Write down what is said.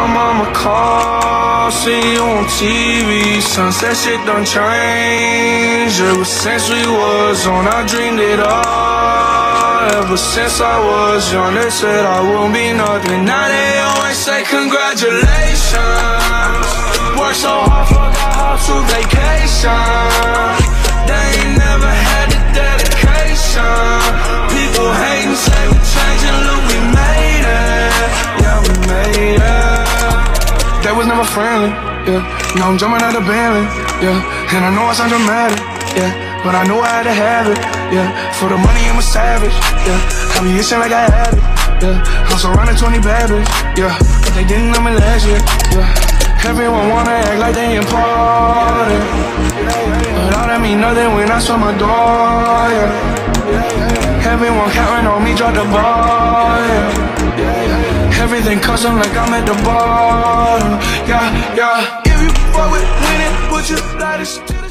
mama call, see you on TV. Sunset shit done changed. Ever since we was on, I dreamed it all. Ever since I was young, they said I wouldn't be nothing. Now they always say congratulations. Worked so hard, forgot how to vacation. They ain't never had the dedication. People hating, say we changing, look, we made it. Yeah, we made it. They was never friendly, yeah. Now I'm jumping out the Bentley, yeah. And I know I sound dramatic, yeah, but I know I had to have it, yeah. For the money, I'm a savage, yeah. I be itching like I had it, yeah. I'm surrounded 20 bad bitches, yeah. But they didn't know me last year, yeah. Everyone wanna act like they important, but all that mean nothing when I saw my door, yeah. Everyone counting on me, drop the ball, yeah. Everything custom like I'm at the bottom, yeah, yeah. If you fuck with winning, put your lighters to the